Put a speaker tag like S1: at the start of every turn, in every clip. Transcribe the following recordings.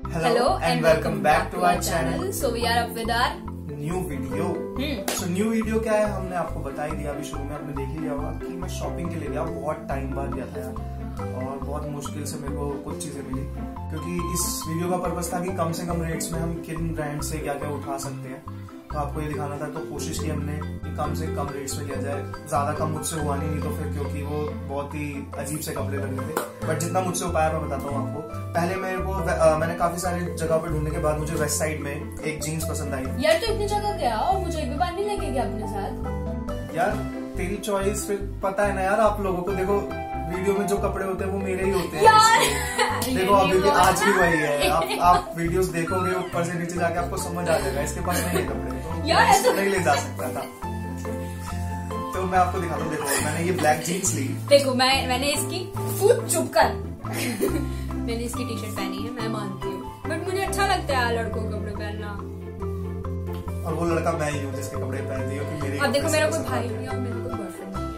S1: Hello and welcome back to our channel.
S2: So we are up with our
S1: new video. So new video क्या है, हमने आपको बता ही दिया अभी शुरू में, आपने देख ही लिया होगा कि मैं शॉपिंग के लिए गया, बहुत टाइम बाद गया था यार, और बहुत मुश्किल से मेरे को कुछ चीजें मिली, क्योंकि इस वीडियो का पर्पस था कि कम से कम रेट्स में हम किन ब्रांड से क्या क्या उठा सकते हैं। तो आपको ये दिखाना था, तो कोशिश की हमने कि कम से कम रेट्स में लिया जाए। ज्यादा कम मुझसे हुआ नहीं तो फिर, क्योंकि वो बहुत ही अजीब से कपड़े लग रहे थे, बट जितना मुझसे हो पाया मैं बताता हूँ आपको। पहले मेरे को मैंने काफी सारी जगह पे ढूंढने के बाद मुझे वेस्ट साइड में एक जीन्स पसंद आई।
S2: यार तो इतनी जगह गया और मुझे एक भी बार नहीं लेके गया अपने साथ।
S1: यार तेरी चॉइस, फिर पता है ना यार आप लोगों को, देखो वीडियो में जो कपड़े होते हैं वो मेरे ही होते हैं। देखो अभी भी आज भी वही है, आप वीडियोस देखोगे ऊपर से नीचे जाके आपको समझ आ जाएगा इसके पास नहीं है कपड़े, तो
S2: यार ऐसा
S1: नहीं ले जा सकता था। तो मैं आपको दिखाता हूँ, देखो मैंने ये ब्लैक जीन्स ली।
S2: देखो मैंने इसकी खुद चुप कर मैंने इसकी टी शर्ट पहनी है, मैं मानती हूँ, बट मुझे अच्छा लगता है लड़कों को कपड़े पहनना,
S1: और वो लड़का मैं ही हूँ जिसके कपड़े पहनती हूँ।
S2: अब देखो मेरा कोई भाई नहीं है और मेरा कोई बॉयफ्रेंड नहीं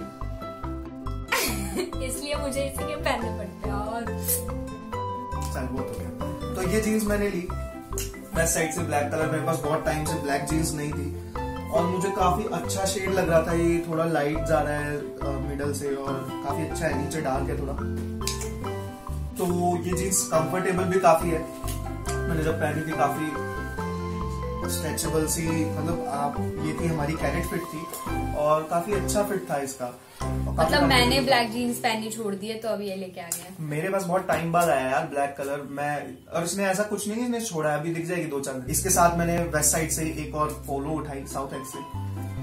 S2: है इसलिए मुझे इसी के पहनने पड़ते हैं। और
S1: चल वो तो क्या, तो ये जीन्स मैंने ली वेस्ट साइड से, ब्लैक कलर। मेरे पास बहुत टाइम से ब्लैक जीन्स नहीं थी और मुझे काफी अच्छा शेड लग रहा था। ये थोड़ा लाइट जा रहा है मिडल से और काफी अच्छा है, नीचे डार्क है थोड़ा। तो ये जीन्स कंफर्टेबल भी काफी है, मैंने जब पहनी थी काफी स्ट्रेचेबल सी, मतलब आप ये थी हमारी कैरेट फिट थी और काफी अच्छा फिट था इसका।
S2: मतलब मैंने ब्लैक जीन्स पहनी छोड़ दी है तो अब ये लेके आ गया।
S1: मेरे पास बहुत टाइम बाद आया यार ब्लैक कलर, मैं और इसने ऐसा कुछ नहीं इसने छोड़ा है, अभी दिख जाएगी 2-4 दिन। इसके साथ मैंने वेस्ट साइड से एक और पोलो उठाई साउथ एक्स से,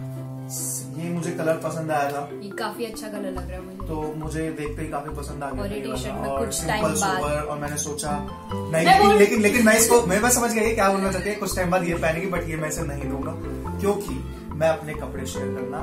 S1: ये मुझे कलर पसंद आया था,
S2: ये काफी अच्छा कलर लग रहा है मुझे,
S1: तो मुझे देखते ही काफी पसंद आ गया।
S2: और
S1: सिंपल सोबर, और मैंने सोचा नहीं, लेकिन मैं इसको मैं समझ गया क्या बोलना चाहती है, कुछ टाइम बाद ये पहनेगी, बट ये मैं इसे नहीं दूंगा क्योंकि मैं अपने कपड़े शेयर करना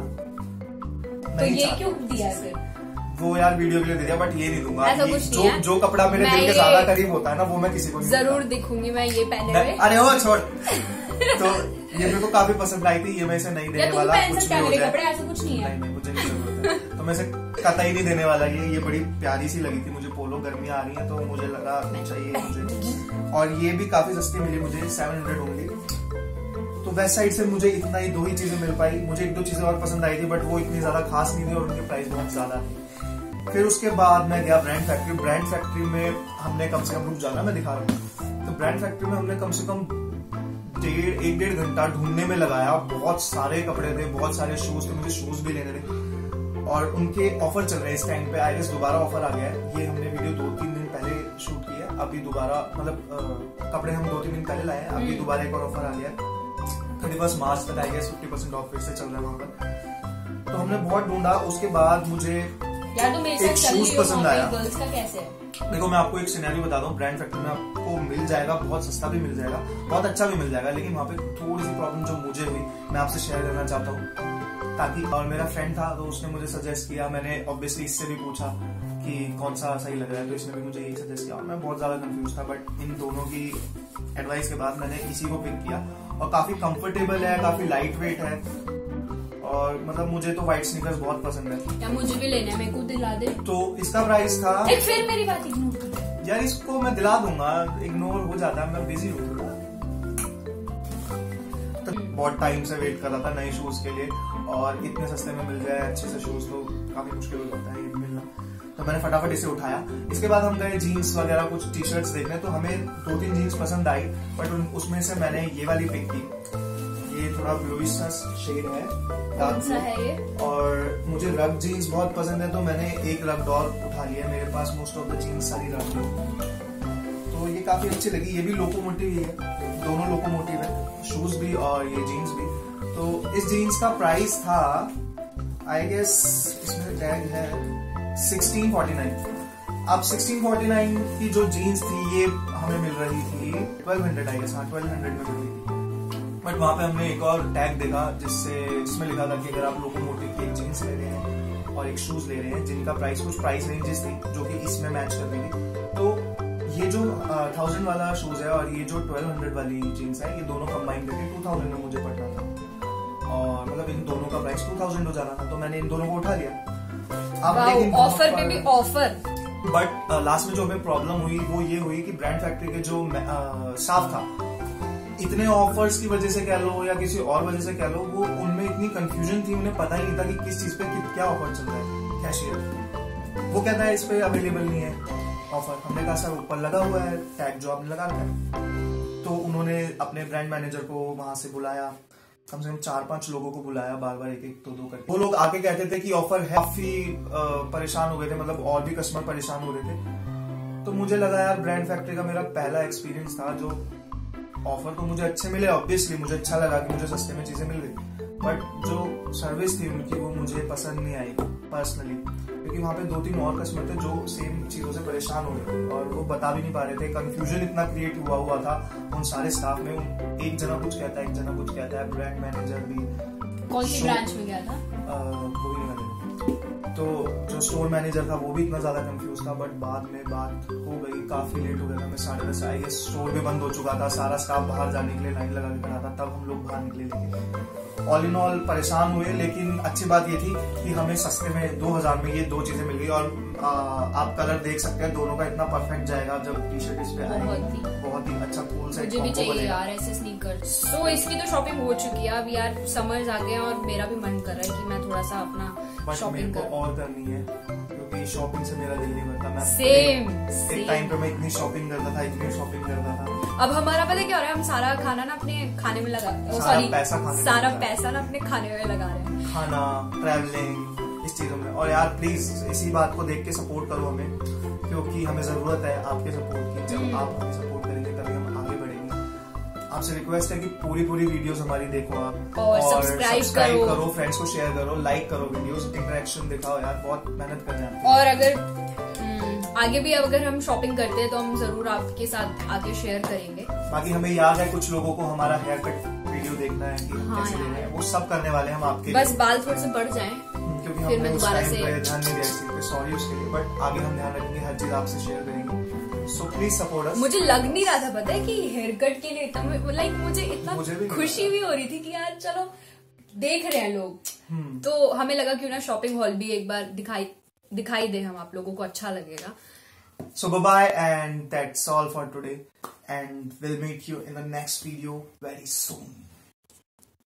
S2: तो ये क्यों दिया फिर?
S1: वो यार वीडियो के लिए दे दिया, बट ये नहीं दूंगा। जो कपड़ा मेरे दिल के ज्यादा करीब होता है ना, वो मैं किसी को नहीं
S2: जरूर दिखूंगी मैं ये पहने हुए।
S1: अरे हो छोड़ तो ये मेरे को काफी पसंद आई थी, ये मैं इसे नहीं देने वाला, कुछ भी हो जाए।
S2: कपड़े ऐसा कुछ नहीं है,
S1: नहीं मुझे नहीं जरूरत है, तो मैं इसे कतई नहीं देने वाला। ये बड़ी प्यारी सी लगी थी मुझे, पोलो, गर्मियां आ रही हैं तो मुझे लगा चाहिए मुझे, और ये भी काफी सस्ती मिली मुझे, 700 ओनली। तो वेस्ट साइड से मुझे इतना ही 2 ही चीजें मिल पाई। मुझे 1-2 चीजें और पसंद आई थी, बट वो इतनी ज्यादा खास नहीं थी और उनके प्राइस बहुत ज्यादा थे। फिर उसके बाद मैं गया ब्रांड फैक्ट्री। ब्रांड फैक्ट्री में हमने कम से कम, रुक जाना मैं दिखा रहा हूँ, तो ब्रांड फैक्ट्री में हमने कम से कम 1-1.5 घंटा ढूंढने में लगाया। बहुत सारे कपड़े थे, बहुत सारे शूज थे, मुझे शूज भी लेने थे और उनके ऑफर चल रहे हैं इस टाइम पे। आई गेस दोबारा ऑफर आ गया है, ये हमने वीडियो 2-3 दिन पहले शूट की है, अभी दोबारा मतलब कपड़े हम 2-3 दिन पहले लाए हैं, अभी दोबारा एक और ऑफर आ गया है 31 मार्च तक। आई गेस 50% ऑफ फिर से चल रहा है वहां पर। तो हमने बहुत ढूंढा, उसके बाद मुझे एक शूज पसंद आया।
S2: गर्ल्स का कैसे है?
S1: देखो मैं आपको एक सिनेरियो बताता हूँ, ब्रांड फैक्ट्री में आपको मिल जाएगा, बहुत सस्ता भी मिल जाएगा, बहुत अच्छा भी मिल जाएगा, लेकिन वहाँ पे थोड़ी सी प्रॉब्लम जो मुझे हुई मैं आपसे शेयर करना चाहता हूँ, ताकि, और मेरा फ्रेंड था तो उसने मुझे सजेस्ट किया, मैंने ऑब्वियसली इससे भी पूछा कि कौन सा सही लग रहा है, तो इसने भी मुझे यही सजेस्ट किया और मैं बहुत ज्यादा कंफ्यूज था, बट इन दोनों की एडवाइस के बाद मैंने इसी को पिक किया और काफी कंफर्टेबल है, काफी लाइट वेट है, और मतलब मुझे तो व्हाइट स्नीकर्स बहुत पसंद है।
S2: क्या मुझे भी लेने हैं, मेरे को दिला दे।
S1: तो इसका प्राइस था,
S2: फिर मेरी बात इग्नोर कर
S1: यार, इसको मैं दिला दूंगा, इग्नोर हो जाता है, मैं बिजी हूँ। तो बहुत टाइम से वेट कर रहा था नए शूज के लिए, और इतने सस्ते में मिल जाए अच्छे से शूज तो काफी मुश्किल हो जाता है ये मिलना, तो मैंने फटाफट इसे उठाया। इसके बाद हम गए जीन्स वगैरह कुछ टी शर्ट्स देखने, तो हमें 2-3 जीन्स पसंद आई, बट उसमें से मैंने ये वाली पिक की। ये थोड़ा ब्लूइश सा शेड है,
S2: कौन सा है ये?
S1: और मुझे रग जीन्स बहुत पसंद है, तो मैंने एक रग और उठा लिया। मेरे पास मोस्ट ऑफ द जीन्स सारी रग है, तो ये काफी अच्छी लगी। ये भी लोकोमोटिव ही है, दोनों लोकोमोटिव है, शूज भी और ये जीन्स भी। तो इस जीन्स का प्राइस था, आई गेस इसमें टैग है 1649। अब 1649 की जो जीन्स थी ये हमें मिल रही थी 1200, आई गेस, हाँ 1200 में मिल रही थी, बट वहां पे हमने एक और टैग देखा जिसमें लिखा था कि अगर आप लोकोमोटिव की एक जीन्स ले रहे हैं और एक शूज ले रहे हैं जिनका प्राइस, कुछ प्राइस रेंजेस थी जो कि इसमें मैच कर देंगे, तो ये जो 1000 वाला शूज है और ये जो 1200 वाली जीन्स है, ये दोनों कंबाइन करके 2000 में मुझे पड़ना था, और मतलब इन दोनों का प्राइस 2000 हो जाना था, तो मैंने इन दोनों को उठा लिया।
S2: अब लेकिन ऑफर पे भी ऑफर
S1: बट लास्ट में जो हमें प्रॉब्लम हुई वो ये हुई कि ब्रांड फैक्ट्री के जो स्टाफ था, इतने ऑफर्स की वजह से कह लो या किसी और वजह से कह लो, वो उनमें इतनी कंफ्यूजन थी, उन्हें पता ही नहीं था कि किस चीज पे क्या ऑफर चल रहा है। कैशियर वो कहता है इस पे अवेलेबल नहीं है ऑफर। हमने कहा सर ऊपर लगा हुआ है टैग जो आपने लगा रखा है। तो उन्होंने अपने ब्रांड मैनेजर को वहां से बुलाया, कम से कम 4-5 लोगों को बुलाया, बार बार एक एक दो करके। वो लोग आके कहते थे कि ऑफर है, काफी परेशान हो गए थे, मतलब और भी कस्टमर परेशान हो रहे थे। तो मुझे लगा यार ब्रांड फैक्ट्री का मेरा पहला एक्सपीरियंस था, जो ऑफर तो मुझे अच्छे मिले, ऑब्वियसली मुझे अच्छा लगा कि मुझे सस्ते में चीजें मिल गई, बट जो सर्विस थी उनकी वो मुझे पसंद नहीं आई पर्सनली, क्योंकि वहाँ पे 2-3 और कस्टमर थे जो सेम चीजों से परेशान हो रहे थे और वो बता भी नहीं पा रहे थे। कंफ्यूजन इतना क्रिएट हुआ था उन सारे स्टाफ में, एक जना कुछ कहता है, एक जना कुछ कहता है, ब्रांड मैनेजर भी।
S2: कौन सी ब्रांच में गया था?
S1: कोई नहीं। तो जो स्टोर मैनेजर था वो भी इतना ज्यादा कंफ्यूज था, बट बाद में बात हो गई, काफी लेट हो गया था। मैं 10:30 आई गया, स्टोर भी बंद हो चुका था, सारा स्टाफ बाहर जाने के लिए लाइन लगा के खड़ा था, तब हम लोग बाहर निकले। लेके ऑल इन ऑल परेशान हुए, लेकिन अच्छी बात ये थी कि हमें सस्ते में 2000 में ये 2 चीजें मिल गई। और आप कलर देख सकते हैं दोनों का, इतना परफेक्ट जाएगा जब टी शर्ट इस पे आएगी। बहुत ही अच्छा कूल सा
S2: मुझे भी चाहिए यार ऐसे स्नीकर्स। सो इसकी तो शॉपिंग हो चुकी है, अब यार समर्स आ गए और मेरा भी मन कर रहा है कि मैं थोड़ा सा अपना शॉपिंग करूं।
S1: और करनी है क्योंकि शॉपिंग से मेरा दिल नहीं भरता। मैं
S2: सेम
S1: एक टाइम पे मैं इतनी शॉपिंग करता था, इतनी शॉपिंग करता था।
S2: अब हमारा पता क्या हो रहा है, हम सारा खाना ना अपने खाने में लगा, सारा पैसा ना अपने खाने में लगा रहे हैं,
S1: खाना, ट्रैवलिंग, इस चीजों में। और यार प्लीज इसी बात को देख के सपोर्ट करो हमें, क्योंकि हमें जरूरत है आपके सपोर्ट की। जब आप हमें सपोर्ट करेंगे तभी हम आगे बढ़ेंगे। आपसे रिक्वेस्ट है कि पूरी वीडियोस हमारी देखो आप, और सब्सक्राइब करो, फ्रेंड्स को शेयर करो, लाइक करो वीडियोस, इंटरेक्शन दिखाओ यार, बहुत मेहनत कर रहे हैं।
S2: और अगर आगे भी अगर हम शॉपिंग करते हैं तो हम जरूर आपके साथ आगे शेयर करेंगे।
S1: बाकी हमें याद है कुछ लोगों को हमारा हेयर कट वीडियो देखना है कि कैसे ले रहे हैं, वो सब करने वाले हम आपके
S2: बस बाल थोड़े से बढ़ जाएं,
S1: क्योंकि हमने उस टाइम पे ध्यान नहीं दिया इस चीज पे, सॉरी उसके लिए, बट आगे हम ध्यान रखेंगे, हर चीज आपसे शेयर करेंगे। So please support us.
S2: मुझे लग नहीं रहा था पता है कि हेयर कट के लिए लाइक मुझे इतना खुशी भी हो रही थी कि यार चलो देख रहे हैं लोग, तो हमें लगा क्यों ना शॉपिंग हॉल भी एक बार दिखाई दे, हम आप लोगों को अच्छा लगेगा।
S1: So bye-bye, and that's all for today, and we'll meet you in the next video very soon.